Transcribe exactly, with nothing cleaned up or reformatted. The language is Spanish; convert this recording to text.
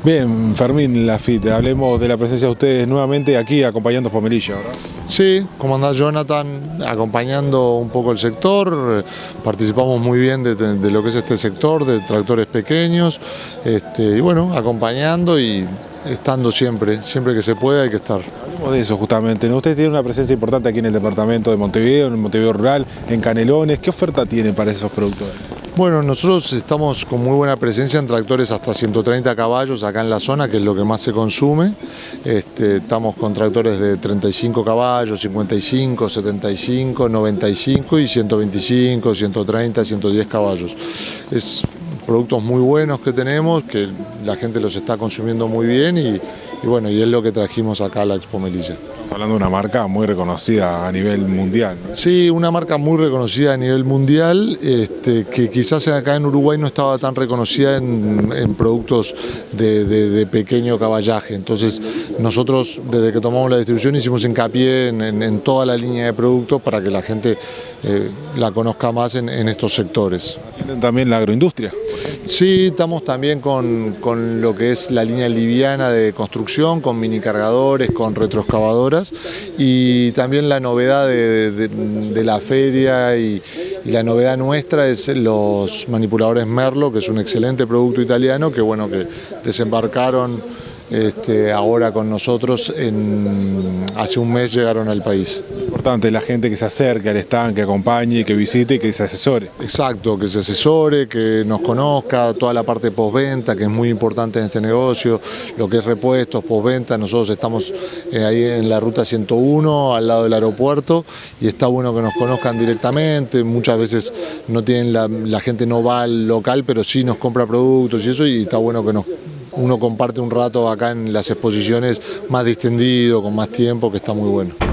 Bien, Fermín Lafite, hablemos de la presencia de ustedes nuevamente aquí acompañando a Pomelilla, ¿verdad? Sí, como anda Jonathan, acompañando un poco el sector, participamos muy bien de, de lo que es este sector, de tractores pequeños, este, y bueno, acompañando y estando siempre, siempre que se pueda hay que estar. Hablemos de eso justamente, ustedes tienen una presencia importante aquí en el departamento de Montevideo, en el Montevideo Rural, en Canelones. ¿Qué oferta tienen para esos productores? Bueno, nosotros estamos con muy buena presencia en tractores hasta ciento treinta caballos acá en la zona, que es lo que más se consume. Este, estamos con tractores de treinta y cinco caballos, cincuenta y cinco, setenta y cinco, noventa y cinco y ciento veinticinco, ciento treinta, ciento diez caballos. Es productos muy buenos que tenemos, que la gente los está consumiendo muy bien y, y bueno, y es lo que trajimos acá a la Expo Melilla. Estamos hablando de una marca muy reconocida a nivel mundial, ¿no? Sí, una marca muy reconocida a nivel mundial, este, que quizás acá en Uruguay no estaba tan reconocida en, en productos de, de, de pequeño caballaje. Entonces nosotros desde que tomamos la distribución hicimos hincapié en, en, en toda la línea de productos para que la gente eh, la conozca más en, en estos sectores. ¿Tienen también la agroindustria? Sí, estamos también con, con lo que es la línea liviana de construcción, con mini cargadores, con retroexcavadoras y también la novedad de, de, de la feria y, y la novedad nuestra es los manipuladores Merlo, que es un excelente producto italiano que bueno que desembarcaron Este, ahora con nosotros, en, hace un mes llegaron al país. Importante la gente que se acerque al stand, que acompañe, que visite y que se asesore. Exacto, que se asesore, que nos conozca, toda la parte postventa, que es muy importante en este negocio, lo que es repuestos, postventa. Nosotros estamos eh, ahí en la ruta ciento uno, al lado del aeropuerto, y está bueno que nos conozcan directamente. Muchas veces no tienen la, la gente no va al local, pero sí nos compra productos y eso, y está bueno que nos uno comparte un rato acá en las exposiciones más distendido, con más tiempo, que está muy bueno.